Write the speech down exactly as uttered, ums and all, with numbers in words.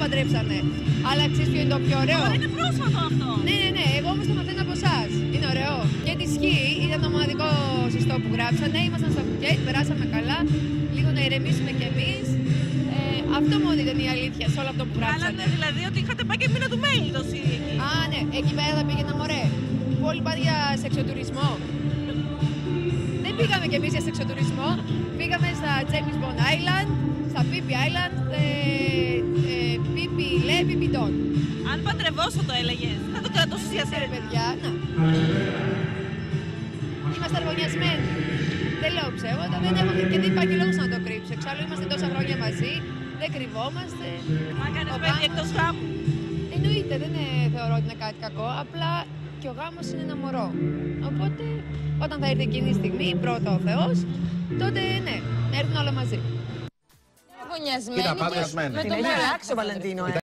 παντρέψανε. Αλλά ξέρεις ποιο είναι το πιο ωραίο? Τώρα είναι πρόσφατο αυτό. Ναι, ναι, ναι, εγώ όμως το μαθαίνω από εσάς. Είναι ωραίο. Και τη σκι ήταν το μοναδικό σωστό που γράψανε. Ήμασταν στο Phuket, περάσαμε καλά. Λίγο να ηρεμήσουμε κι εμείς. Ε, αυτό μόνο ήταν η αλήθεια σε όλο αυτό που γράψανε. Κάνανε δηλαδή ότι είχατε πάει και μήνα του mail το σι ντι εκεί. Α, ναι, εκεί πέρα θα πήγαινα μωρέ. Που όλοι πάνε για σεξοτουρισμό. Δεν πήγαμε κι εμείς για σεξοτουρισμό. Πήγαμε στα James Bond Island, στα Phi Island, ε, ε, Phi Λε, Phi Don. Αν παντρευόσαι το έλεγες, θα το κρατούσες για Ρε σένα. παιδιά, να. Είμαστε αρμονιασμένοι. Δεν λέω ψέματα, δεν έχω και δεν υπάρχει λόγος να το κρύψω. Εξάλλου είμαστε τόσα χρόνια μαζί, δεν κρυβόμαστε. Μα κάνεις Ο παιδί γάμος- εκτός γάμου. Εννοείται, δεν είναι, θεωρώ ότι είναι κάτι κακό, απλά και ο γάμος είναι ένα μωρό. Οπότε, όταν θα έρθει εκείνη η στιγμή, πρώτα ο Θεός, τότε ναι, να έρθουν όλα μαζί. Αρμονιασμένη Κοίτα, και παντρεσμένη. με Την το έχει μωράκι. αλλάξει ο Βαλεντίνο, ε.